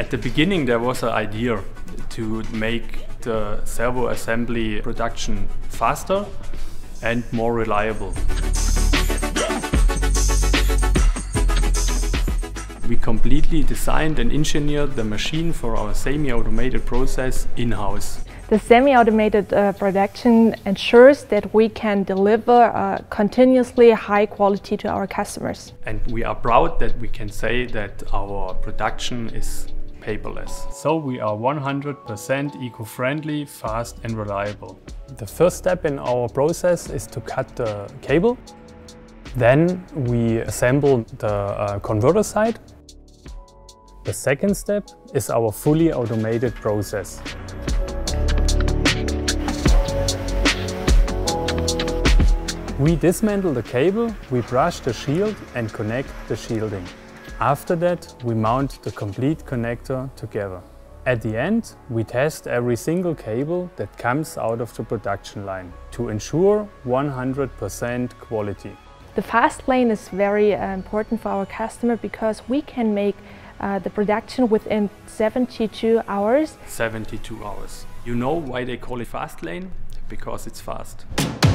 At the beginning there was an idea to make the servo assembly production faster and more reliable. We completely designed and engineered the machine for our semi-automated process in-house. The semi-automated production ensures that we can deliver continuously high quality to our customers. And we are proud that we can say that our production is paperless. So we are 100% eco-friendly, fast and reliable. The first step in our process is to cut the cable. Then we assemble the converter side. The second step is our fully automated process. We dismantle the cable, we brush the shield and connect the shielding. After that, we mount the complete connector together. At the end, we test every single cable that comes out of the production line to ensure 100% quality. The fast lane is very important for our customer because we can make the production within 72 hours. 72 hours. You know why they call it fast lane? Because it's fast.